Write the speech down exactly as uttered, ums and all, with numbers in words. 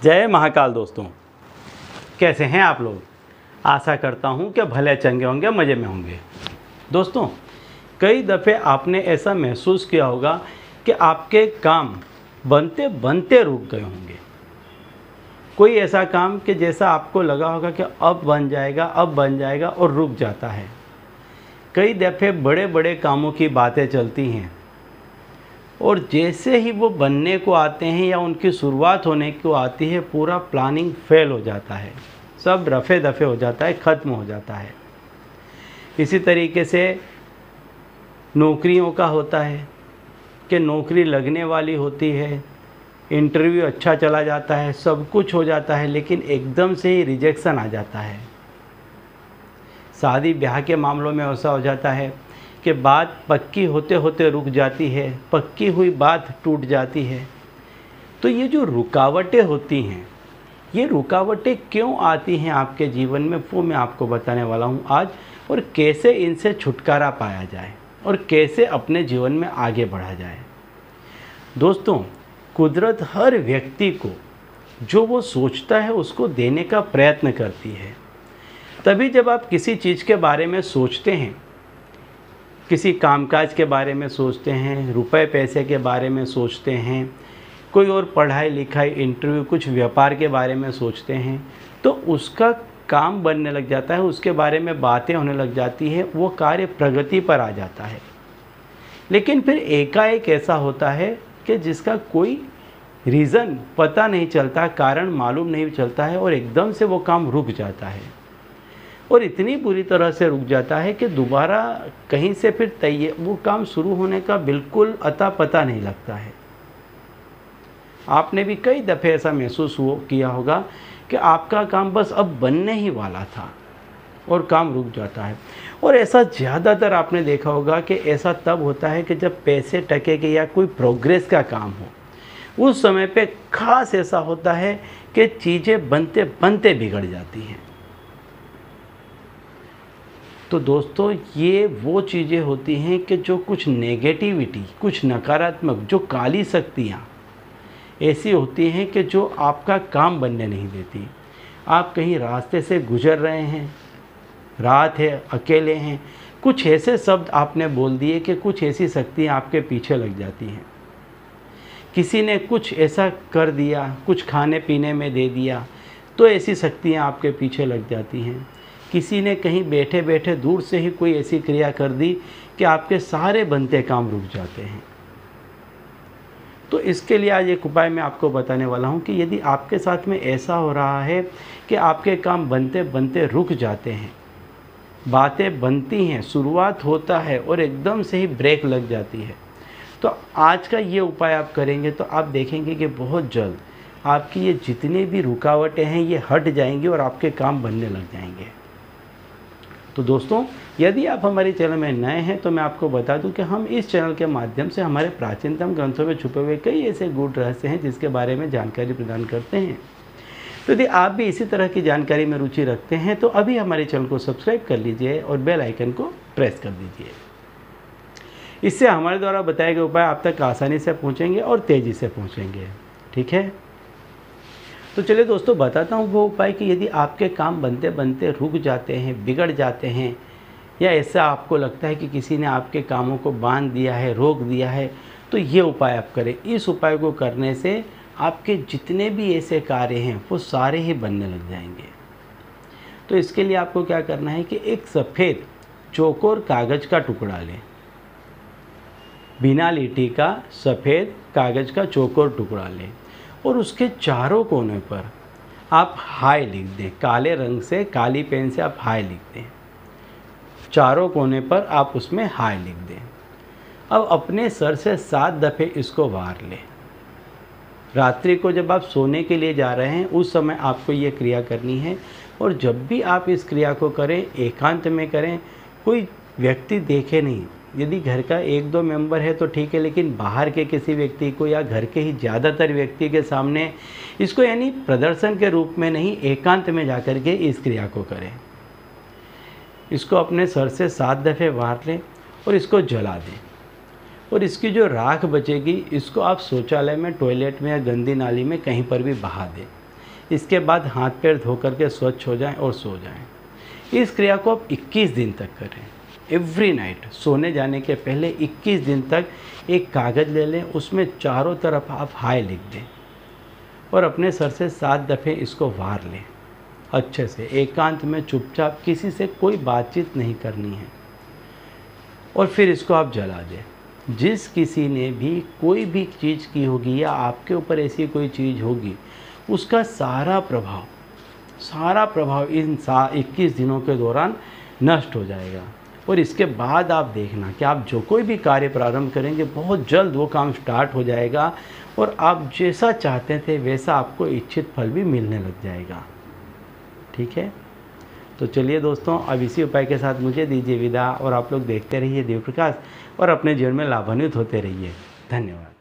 जय महाकाल दोस्तों, कैसे हैं आप लोग। आशा करता हूं कि भले चंगे होंगे, मज़े में होंगे। दोस्तों, कई दफ़े आपने ऐसा महसूस किया होगा कि आपके काम बनते बनते रुक गए होंगे। कोई ऐसा काम कि जैसा आपको लगा होगा कि अब बन जाएगा अब बन जाएगा और रुक जाता है। कई दफ़े बड़े बड़े कामों की बातें चलती हैं और जैसे ही वो बनने को आते हैं या उनकी शुरुआत होने को आती है, पूरा प्लानिंग फेल हो जाता है, सब रफ़े दफ़े हो जाता है, ख़त्म हो जाता है। इसी तरीके से नौकरियों का होता है कि नौकरी लगने वाली होती है, इंटरव्यू अच्छा चला जाता है, सब कुछ हो जाता है, लेकिन एकदम से ही रिजेक्शन आ जाता है। शादी ब्याह के मामलों में ऐसा हो जाता है कि बात पक्की होते होते रुक जाती है, पक्की हुई बात टूट जाती है। तो ये जो रुकावटें होती हैं, ये रुकावटें क्यों आती हैं आपके जीवन में, वो मैं आपको बताने वाला हूँ आज, और कैसे इनसे छुटकारा पाया जाए और कैसे अपने जीवन में आगे बढ़ा जाए। दोस्तों, कुदरत हर व्यक्ति को जो वो सोचता है उसको देने का प्रयत्न करती है। तभी जब आप किसी चीज़ के बारे में सोचते हैं, किसी कामकाज के बारे में सोचते हैं, रुपए पैसे के बारे में सोचते हैं, कोई और पढ़ाई लिखाई इंटरव्यू कुछ व्यापार के बारे में सोचते हैं, तो उसका काम बनने लग जाता है, उसके बारे में बातें होने लग जाती है, वो कार्य प्रगति पर आ जाता है। लेकिन फिर एकाएक ऐसा होता है कि जिसका कोई रीज़न पता नहीं चलता, कारण मालूम नहीं चलता है, और एकदम से वो काम रुक जाता है, और इतनी बुरी तरह से रुक जाता है कि दोबारा कहीं से फिर तय वो काम शुरू होने का बिल्कुल अता पता नहीं लगता है। आपने भी कई दफ़े ऐसा महसूस हो किया होगा कि आपका काम बस अब बनने ही वाला था और काम रुक जाता है। और ऐसा ज़्यादातर आपने देखा होगा कि ऐसा तब होता है कि जब पैसे टके के या कोई प्रोग्रेस का काम हो, उस समय पे खास ऐसा होता है कि चीज़ें बनते बनते बिगड़ जाती हैं। तो दोस्तों, ये वो चीज़ें होती हैं कि जो कुछ नेगेटिविटी, कुछ नकारात्मक, जो काली शक्तियाँ ऐसी होती हैं कि जो आपका काम बनने नहीं देती। आप कहीं रास्ते से गुजर रहे हैं, रात है, अकेले हैं, कुछ ऐसे शब्द आपने बोल दिए कि कुछ ऐसी शक्तियाँ आपके पीछे लग जाती हैं। किसी ने कुछ ऐसा कर दिया, कुछ खाने पीने में दे दिया, तो ऐसी शक्तियाँ आपके पीछे लग जाती हैं। किसी ने कहीं बैठे बैठे दूर से ही कोई ऐसी क्रिया कर दी कि आपके सारे बनते काम रुक जाते हैं। तो इसके लिए आज एक उपाय मैं आपको बताने वाला हूँ कि यदि आपके साथ में ऐसा हो रहा है कि आपके काम बनते बनते रुक जाते हैं, बातें बनती हैं, शुरुआत होता है और एकदम से ही ब्रेक लग जाती है, तो आज का ये उपाय आप करेंगे तो आप देखेंगे कि बहुत जल्द आपकी ये जितनी भी रुकावटें हैं ये हट जाएंगी और आपके काम बनने लग जाएंगे। तो दोस्तों, यदि आप हमारे चैनल में नए हैं तो मैं आपको बता दूं कि हम इस चैनल के माध्यम से हमारे प्राचीनतम ग्रंथों में छुपे हुए कई ऐसे गूढ़ रहस्य हैं जिसके बारे में जानकारी प्रदान करते हैं। तो यदि आप भी इसी तरह की जानकारी में रुचि रखते हैं तो अभी हमारे चैनल को सब्सक्राइब कर लीजिए और बेल आइकन को प्रेस कर दीजिए। इससे हमारे द्वारा बताए गए उपाय आप तक आसानी से पहुँचेंगे और तेज़ी से पहुँचेंगे। ठीक है, तो चलिए दोस्तों, बताता हूँ वो उपाय कि यदि आपके काम बनते बनते रुक जाते हैं, बिगड़ जाते हैं, या ऐसा आपको लगता है कि किसी ने आपके कामों को बांध दिया है, रोक दिया है, तो ये उपाय आप करें। इस उपाय को करने से आपके जितने भी ऐसे कार्य हैं वो सारे ही बनने लग जाएंगे। तो इसके लिए आपको क्या करना है कि एक सफ़ेद चौकोर कागज़ का टुकड़ा लें, बिना लीटी का सफ़ेद कागज़ का चौकोर टुकड़ा लें, और उसके चारों कोने पर आप हाय लिख दें। काले रंग से, काली पेन से आप हाय लिख दें। चारों कोने पर आप उसमें हाय लिख दें। अब अपने सर से सात दफ़े इसको वार लें। रात्रि को जब आप सोने के लिए जा रहे हैं उस समय आपको ये क्रिया करनी है, और जब भी आप इस क्रिया को करें एकांत में करें, कोई व्यक्ति देखे नहीं। यदि घर का एक दो मेंबर है तो ठीक है, लेकिन बाहर के किसी व्यक्ति को या घर के ही ज़्यादातर व्यक्ति के सामने इसको, यानी प्रदर्शन के रूप में नहीं, एकांत में जाकर के इस क्रिया को करें। इसको अपने सर से सात दफ़े वार लें और इसको जला दें, और इसकी जो राख बचेगी इसको आप शौचालय में, टॉयलेट में या गंदी नाली में कहीं पर भी बहा दें। इसके बाद हाथ पैर धो करके स्वच्छ हो जाएं और सो जाएं। इस क्रिया को आप इक्कीस दिन तक करें। एवरी नाइट सोने जाने के पहले इक्कीस दिन तक एक कागज़ ले लें, उसमें चारों तरफ आप हाय लिख दें और अपने सर से सात दफ़े इसको वार लें अच्छे से, एकांत में चुपचाप, किसी से कोई बातचीत नहीं करनी है। और फिर इसको आप जला दें। जिस किसी ने भी कोई भी चीज़ की होगी या आपके ऊपर ऐसी कोई चीज़ होगी, उसका सारा प्रभाव सारा प्रभाव इन सा इक्कीस दिनों के दौरान नष्ट हो जाएगा। और इसके बाद आप देखना कि आप जो कोई भी कार्य प्रारंभ करेंगे बहुत जल्द वो काम स्टार्ट हो जाएगा और आप जैसा चाहते थे वैसा आपको इच्छित फल भी मिलने लग जाएगा। ठीक है, तो चलिए दोस्तों, अब इसी उपाय के साथ मुझे दीजिए विदा और आप लोग देखते रहिए दिव्य प्रकाश और अपने जीवन में लाभान्वित होते रहिए। धन्यवाद।